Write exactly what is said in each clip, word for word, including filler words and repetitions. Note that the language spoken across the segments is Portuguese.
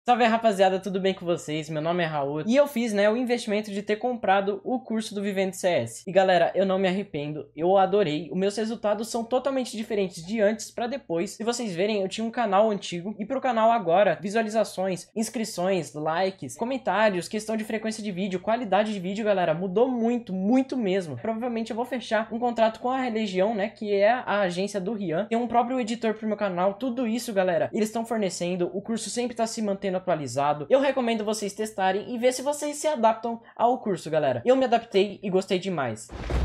Salve rapaziada, tudo bem com vocês? Meu nome é Raul e eu fiz, né, o investimento de ter comprado o curso do Vivendo C S. E galera, eu não me arrependo, eu adorei. Os meus resultados são totalmente diferentes de antes pra depois. Se vocês verem, eu tinha um canal antigo e pro canal agora, visualizações, inscrições, likes, comentários, questão de frequência de vídeo, qualidade de vídeo, galera, mudou muito, muito mesmo. Provavelmente eu vou fechar um contrato com a Religião, né, que é a agência do Rian. Tem um próprio editor pro meu canal, tudo isso, galera, eles estão fornecendo, o curso sempre tá se mantendo atualizado. Eu recomendo vocês testarem e ver se vocês se adaptam ao curso, galera. Eu me adaptei e gostei demais.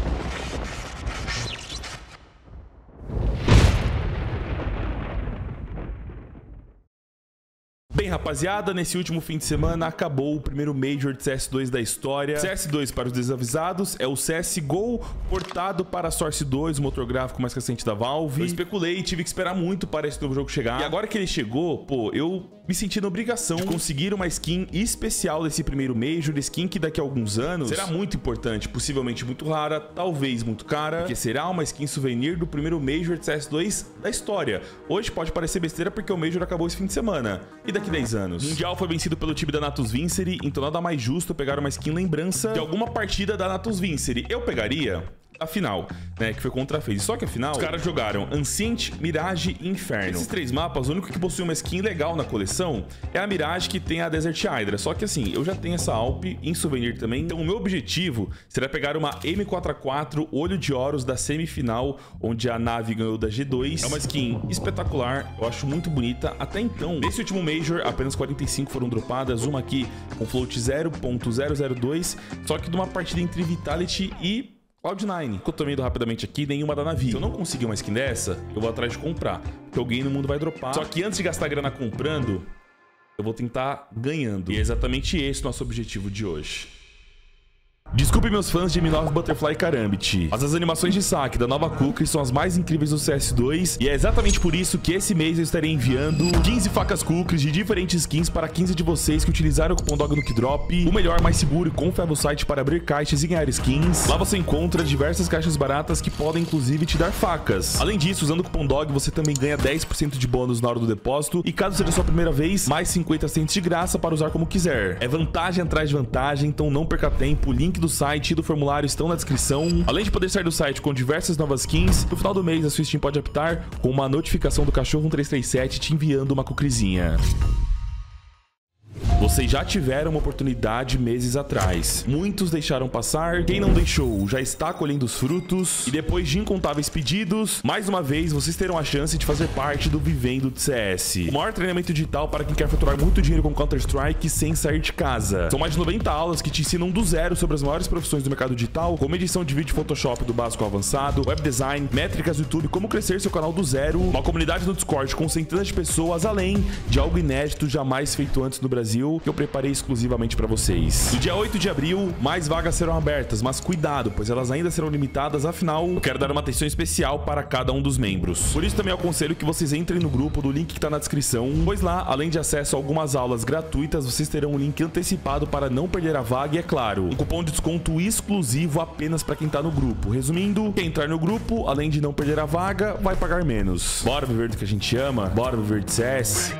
Bem, rapaziada, nesse último fim de semana acabou o primeiro Major de C S dois da história. C S dois, para os desavisados, é o C S G O portado para Source dois, o motor gráfico mais recente da Valve. Eu especulei e tive que esperar muito para esse novo jogo chegar. E agora que ele chegou, pô, eu me senti na obrigação de conseguir uma skin especial desse primeiro Major, skin que daqui a alguns anos será muito importante, possivelmente muito rara, talvez muito cara, porque será uma skin souvenir do primeiro Major de C S dois da história. Hoje pode parecer besteira porque o Major acabou esse fim de semana. E daqui dez anos. O Mundial foi vencido pelo time da Natus Vincere, então nada mais justo pegar uma skin lembrança de alguma partida da Natus Vincere. Eu pegaria a final, né, que foi contra a FaZe. Só que a final, os caras jogaram Ancient, Mirage e Inferno. Esses três mapas, o único que possui uma skin legal na coleção é a Mirage, que tem a Desert Hydra. Só que assim, eu já tenho essa Alp em souvenir também, então o meu objetivo será pegar uma M quatro A quatro Olho de Horus da semifinal, onde a nave ganhou da G dois. É uma skin espetacular, eu acho muito bonita. Até então, nesse último Major, apenas quarenta e cinco foram dropadas, uma aqui com float zero ponto zero zero dois, só que numa partida entre Vitality e Cloud nine. Que eu tô vendo rapidamente aqui, nenhuma da Navi. Se eu não conseguir uma skin dessa, eu vou atrás de comprar, porque alguém no mundo vai dropar. Só que antes de gastar grana comprando, eu vou tentar ganhando. E é exatamente esse o nosso objetivo de hoje. Desculpe meus fãs de M nove Butterfly e Karambit, mas as animações de saque da nova Kukri são as mais incríveis do C S dois, e é exatamente por isso que esse mês eu estarei enviando quinze facas Kukris de diferentes skins para quinze de vocês que utilizaram o cupom Dog no Keydrop, o melhor, mais seguro e confiável site para abrir caixas e ganhar skins. Lá você encontra diversas caixas baratas que podem inclusive te dar facas. Além disso, usando o cupom Dog você também ganha dez por cento de bônus na hora do depósito, e caso seja a sua primeira vez, mais cinquenta centos de graça para usar como quiser. É vantagem atrás de vantagem, então não perca tempo. O link do site e do formulário estão na descrição. Além de poder sair do site com diversas novas skins, no final do mês a sua Steam pode optar com uma notificação do Cachorro um três três sete te enviando uma Kukrizinha. Vocês já tiveram uma oportunidade meses atrás. Muitos deixaram passar. Quem não deixou já está colhendo os frutos. E depois de incontáveis pedidos, mais uma vez vocês terão a chance de fazer parte do Vivendo de C S. O maior treinamento digital para quem quer faturar muito dinheiro com Counter-Strike sem sair de casa. São mais de noventa aulas que te ensinam do zero sobre as maiores profissões do mercado digital, como edição de vídeo Photoshop do básico ao avançado, web design, métricas do YouTube, como crescer seu canal do zero, uma comunidade no Discord com centenas de pessoas, além de algo inédito jamais feito antes no Brasil, que eu preparei exclusivamente para vocês. No dia oito de abril, mais vagas serão abertas, mas cuidado, pois elas ainda serão limitadas, afinal, eu quero dar uma atenção especial para cada um dos membros. Por isso também aconselho que vocês entrem no grupo do link que está na descrição, pois lá, além de acesso a algumas aulas gratuitas, vocês terão um link antecipado para não perder a vaga e, é claro, um cupom de desconto exclusivo apenas para quem está no grupo. Resumindo, quem entrar no grupo, além de não perder a vaga, vai pagar menos. Bora viver do que a gente ama? Bora viver de C S?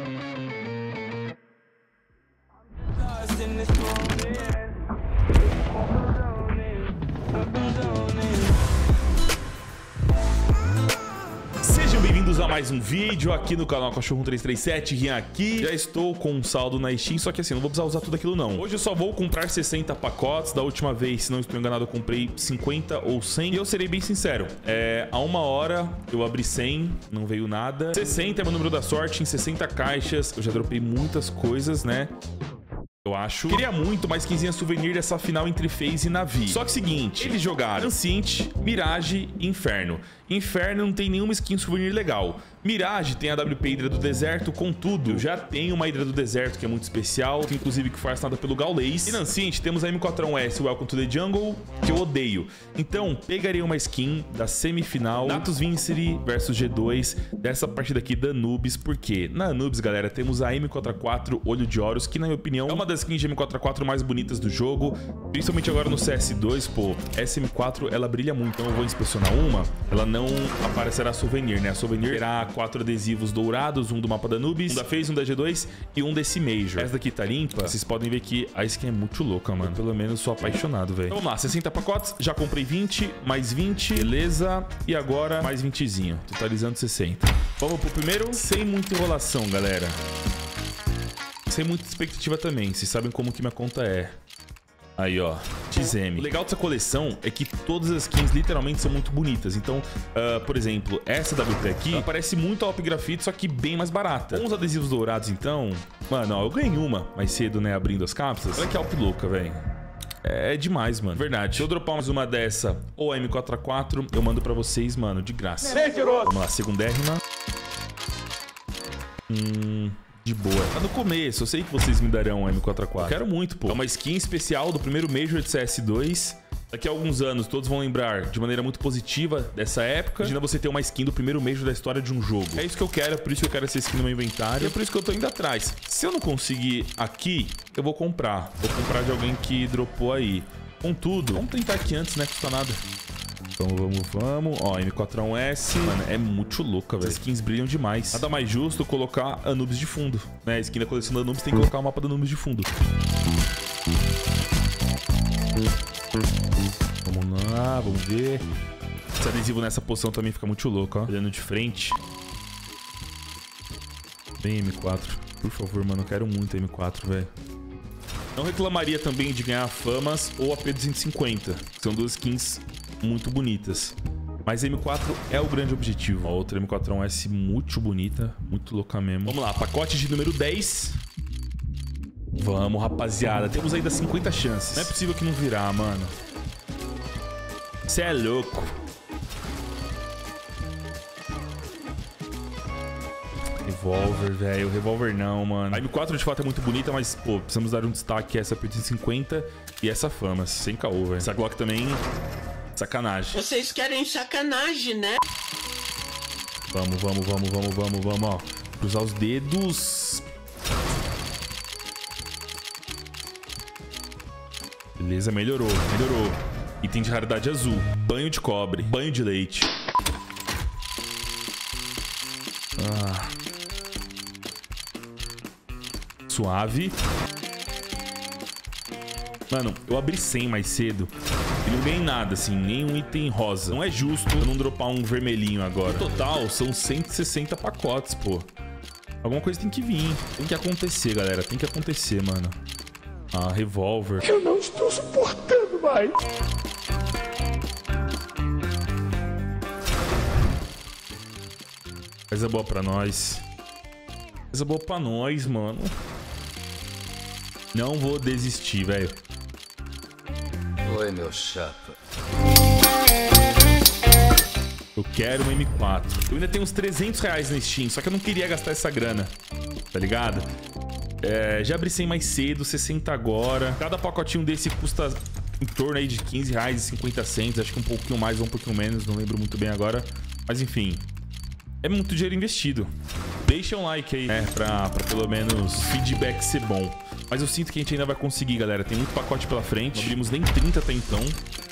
Bem-vindos a mais um vídeo aqui no canal Cachorro um três três sete, Rian aqui. Já estou com um saldo na Steam, só que assim, não vou precisar usar tudo aquilo não. Hoje eu só vou comprar sessenta pacotes. Da última vez, se não estou enganado, eu comprei cinquenta ou cem. E eu serei bem sincero, é, há uma hora eu abri cem, não veio nada. sessenta é meu número da sorte, em sessenta caixas eu já dropei muitas coisas, né? Eu acho. Queria muito mais quinzinha souvenir dessa final entre FaZe e Navi. Só que seguinte, eles jogaram Ancient, Mirage e Inferno. Inferno não tem nenhuma skin souvenir legal. Mirage tem a W P Hydra do Deserto, contudo, já tem uma Hydra do Deserto que é muito especial, que inclusive que foi assinada pelo Gaules. E na Ancient temos a M quatro A um S Welcome to the Jungle, que eu odeio. Então, pegaria uma skin da semifinal Natus Vincere versus G dois dessa partida aqui da Anubis, porque na Anubis, galera, temos a M quatro A quatro Olho de Horus, que na minha opinião é uma das skins de M quatro A quatro mais bonitas do jogo, principalmente agora no C S dois, pô, essa M quatro ela brilha muito, então eu vou inspecionar uma, ela não não aparecerá souvenir, né? A souvenir terá quatro adesivos dourados, um do mapa da Anubis, um da FaZe, um da G dois e um desse Major. Essa daqui tá limpa. Vocês podem ver que a skin é muito louca, mano. Eu, pelo menos sou apaixonado, velho. Então vamos lá, sessenta pacotes. Já comprei vinte, mais vinte. Beleza. E agora mais vintezinho, totalizando sessenta. Vamos pro primeiro, sem muita enrolação, galera. Sem muita expectativa também. Vocês sabem como que minha conta é. Aí, ó, X M. O legal dessa coleção é que todas as skins literalmente são muito bonitas. Então, uh, por exemplo, essa W P aqui, ela parece muito a Alp Graffiti, só que bem mais barata. Com os adesivos dourados, então... Mano, ó, eu ganhei uma mais cedo, né, abrindo as cápsulas. Olha que Alp louca, velho. É demais, mano. Verdade. Se eu dropar mais uma dessa ou a M quatro A quatro, eu mando pra vocês, mano, de graça. Vamos lá, segundérrima. Hum... De boa. Tá no começo, eu sei que vocês me darão um M quatro A quatro. Eu quero muito, pô. É uma skin especial do primeiro Major de C S dois. Daqui a alguns anos, todos vão lembrar de maneira muito positiva dessa época. Imagina você ter uma skin do primeiro Major da história de um jogo. É isso que eu quero, é por isso que eu quero essa skin no meu inventário. E é por isso que eu tô indo atrás. Se eu não conseguir aqui, eu vou comprar. Vou comprar de alguém que dropou aí. Contudo, vamos tentar aqui antes, né? Custa nada. Então vamos, vamos. Ó, M quatro A um S. Mano, é muito louca, velho. As skins brilham demais. Nada mais justo colocar Anubis de fundo, né? A skin da coleção da Anubis tem que colocar o mapa da Anubis de fundo. Vamos lá, vamos ver. Esse adesivo nessa poção também fica muito louco, ó. Olhando de frente. Bem M quatro. Por favor, mano, eu quero muito M quatro, velho. Não reclamaria também de ganhar Famas ou A P duzentos e cinquenta. Que são duas skins muito bonitas. Mas M quatro é o grande objetivo. A outra M quatro A um S muito bonita. Muito louca mesmo. Vamos lá, pacote de número dez. Vamos, rapaziada. Temos ainda cinquenta chances. Não é possível que não virar, mano. Você é louco. Revolver, velho. Revolver não, mano. A M quatro de fato é muito bonita, mas, pô, precisamos dar um destaque a essa P duzentos e cinquenta e essa Famas. Sem caô, velho. Essa Glock também... Sacanagem. Vocês querem sacanagem, né? Vamos, vamos, vamos, vamos, vamos, vamos, ó. Cruzar os dedos. Beleza, melhorou, melhorou. Item de raridade azul. Banho de cobre. Banho de leite. Ah. Suave. Mano, eu abri cem mais cedo e não ganhei nada, assim, nenhum item rosa. Não é justo eu não dropar um vermelhinho agora. No total, são cento e sessenta pacotes, pô. Alguma coisa tem que vir. Tem que acontecer, galera. Tem que acontecer, mano. Ah, revólver. Eu não estou suportando mais. Coisa boa pra nós. Coisa boa pra nós, mano. Não vou desistir, velho. Oi, meu chapa. Eu quero um M quatro. Eu ainda tenho uns trezentos reais na Steam, só que eu não queria gastar essa grana. Tá ligado? É, já abri cem mais cedo, sessenta agora. Cada pacotinho desse custa em torno aí de quinze reais e cinquenta centavos. Acho que um pouquinho mais ou um pouquinho menos, não lembro muito bem agora. Mas enfim, é muito dinheiro investido. Deixa um like aí, né? Pra, pra pelo menos o feedback ser bom. Mas eu sinto que a gente ainda vai conseguir, galera. Tem muito pacote pela frente. Não abrimos nem trinta até então.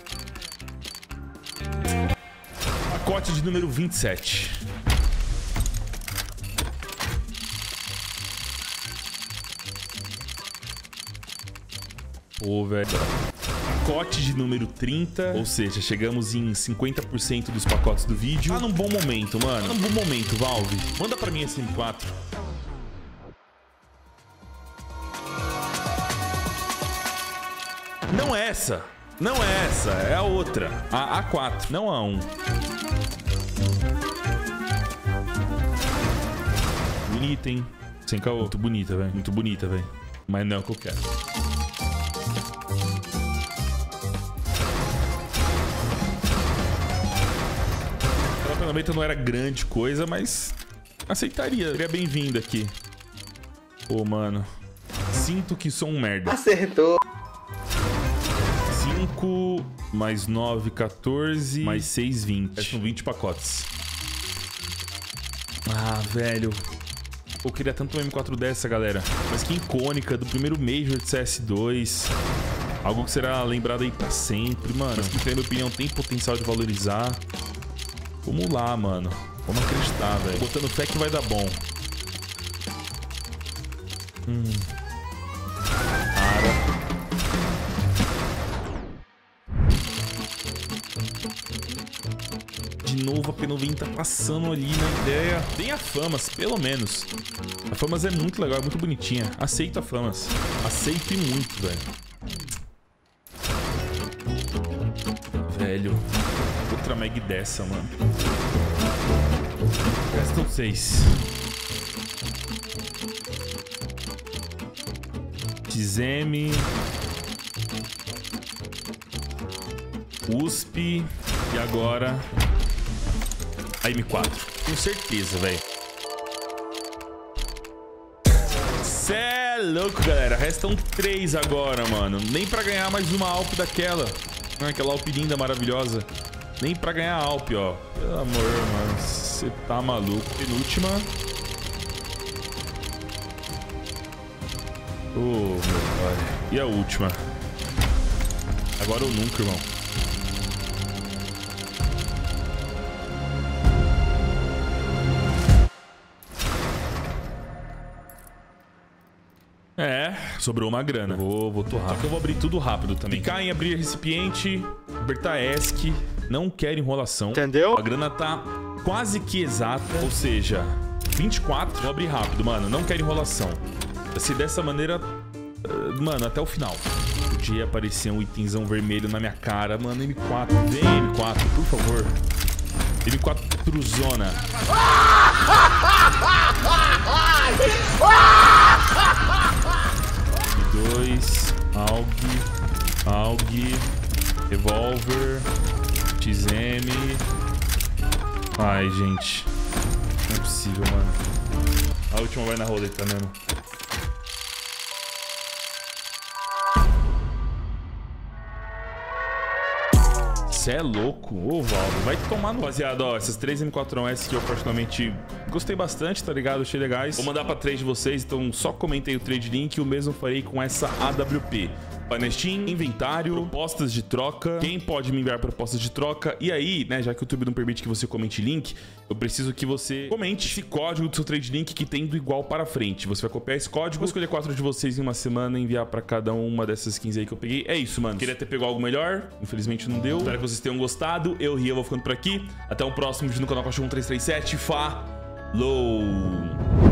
Pacote de número vinte e sete. Pô, velho. Pacote de número trinta. Ou seja, chegamos em cinquenta por cento dos pacotes do vídeo. Tá num bom momento, mano. Tá num bom momento, Valve. Manda pra mim esse M quatro. Não é essa. Não é essa. É a outra. A A quatro. Não a um. Bonita, hein? Sem caô. Muito bonita, velho. Muito bonita, velho. Mas não é o que eu quero. A ferramenta não era grande coisa, mas aceitaria. Seria bem-vindo aqui. Pô, mano. Sinto que sou um merda. Acertou. cinco mais nove, quatorze, mais seis, vinte. São vinte pacotes. Ah, velho. Eu queria tanto uma M quatro dessa, galera. Mas que icônica, do primeiro Major de C S dois. Algo que será lembrado aí pra sempre, mano. Mas que, na minha opinião, tem potencial de valorizar. Vamos lá, mano. Vamos acreditar, velho. Botando fé que vai dar bom. Hum. Para. De novo a P noventa passando ali na ideia. Tem a Famas, pelo menos. A Famas é muito legal, é muito bonitinha. Aceito a Famas. Aceito e muito, velho. Velho. Outra mag dessa, mano. Restam seis. Tizeme. U S P. E agora... a M quatro. Tenho certeza, velho. Cê é louco, galera. Restam três agora, mano. Nem pra ganhar mais uma Alp daquela. Aquela Alp linda, maravilhosa. Nem pra ganhar a Alp, ó. Pelo amor, mano. Você tá maluco. Penúltima. Oh, meu pai. E a última. Agora ou nunca, irmão. É, sobrou uma grana. Vou, vou torrar. Só que eu vou abrir tudo rápido também. Clicar em abrir recipiente, apertar ESC. Não quero enrolação. Entendeu? A grana tá quase que exata. Ou seja, vinte e quatro. Vou abrir rápido, mano. Não quero enrolação. Se dessa maneira... Mano, até o final. Podia aparecer um itemzão vermelho na minha cara. Mano, M quatro. Vem, M quatro, por favor. M quatro zona. dois, A U G, A U G, Revolver, X M. Ai, gente. Não é possível, mano. A última vai na roleta mesmo. Você é louco, ô Valdo, vai tomar no... Rapaziada, ó, essas três M quatro S que eu particularmente gostei bastante, tá ligado? Achei legais. Vou mandar pra três de vocês, então só comentei o trade link e o mesmo farei com essa A W P. Vai Steam, inventário, propostas de troca. Quem pode me enviar propostas de troca? E aí, né, já que o YouTube não permite que você comente link, eu preciso que você comente esse código do seu trade link que tem do igual para frente. Você vai copiar esse código, vou escolher quatro de vocês em uma semana e enviar pra cada uma dessas skins aí que eu peguei. É isso, mano. Queria ter pego algo melhor, infelizmente não deu. Espero que vocês tenham gostado. Eu, Ria, vou ficando por aqui. Até o próximo vídeo no canal Cachorro um três três sete. Falou!